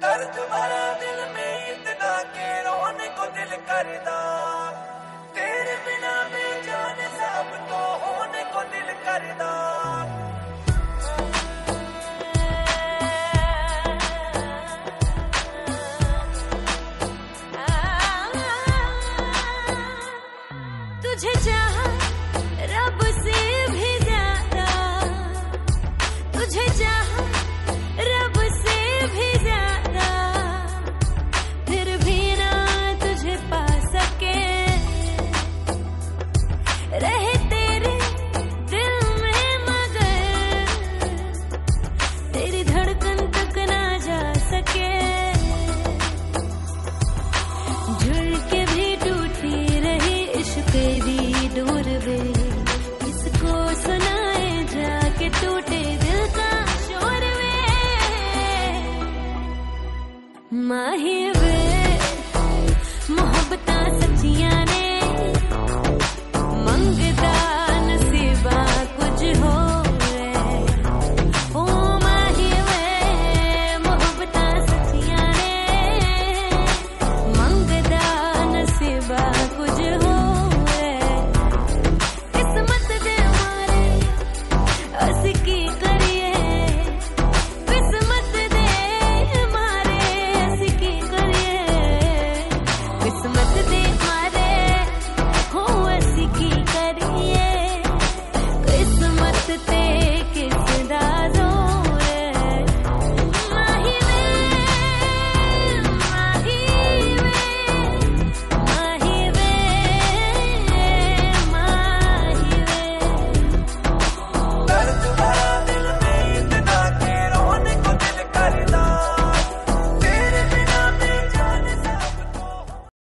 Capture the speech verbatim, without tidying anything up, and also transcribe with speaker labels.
Speaker 1: दर्द भरा दिल में इतना के रोने को दिल करदा, तेरे बिना बेजान सब तो होने को दिल करदा।
Speaker 2: तुझे चाहा रब से भी ज्यादा, तुझे चाहा रब से भी ज्यादा, फिर भी ना तुझे पा सके, रहे तेरे दिल में मगर तेरी धड़कन तक ना जा सके। जुड़ के भी टूटी रही इश्क तेरी डोर वे, किसको सुनाए जाके टूटे दिल का शोर वे। माही